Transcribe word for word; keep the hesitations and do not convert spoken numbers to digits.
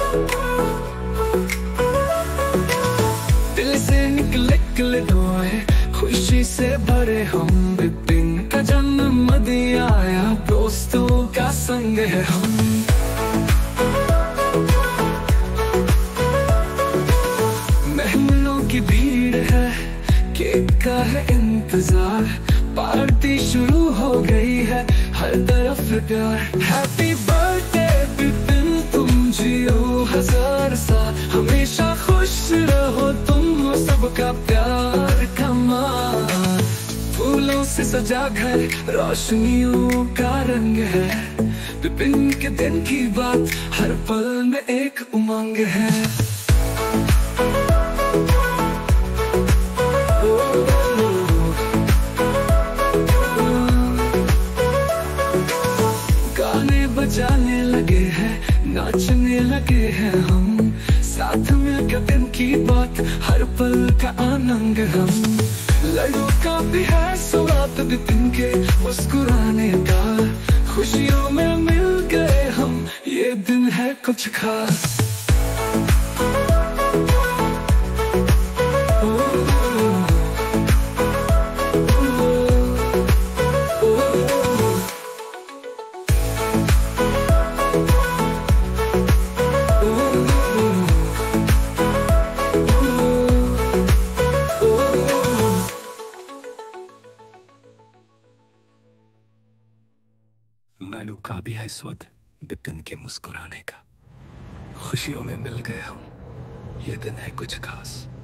दिल से निकले निकले दुआएं, खुशी से भरे हम। विपिन का जन्म दिया आया, दोस्तों का संग है हम। मेहमानों की भीड़ है, केक का है इंतजार। पार्टी शुरू हो गई है, हर तरफ प्यार। हैप्पी बर्थडे विपिन, तुम जियो हजार साल। हमेशा खुश रहो तुम, सबका प्यार कमाल। फूलों से सजा घर, रोशनियों का रंग है। विपिन के दिन की बात, हर पल में एक उमंग है। गाने बजाने लगे हैं, नाचने लगे हैं हम। साथ मिलकर दिन की बात, हर पल का आनंद हम। लड़ों का भी है स्वाद विपिन के मुस्कुराने का। खुशियों में मिल गए हम, ये दिन है कुछ खास। मैनू का भी है स्वाद विपिन के मुस्कुराने का। खुशियों में मिल गए हम, ये दिन है कुछ खास।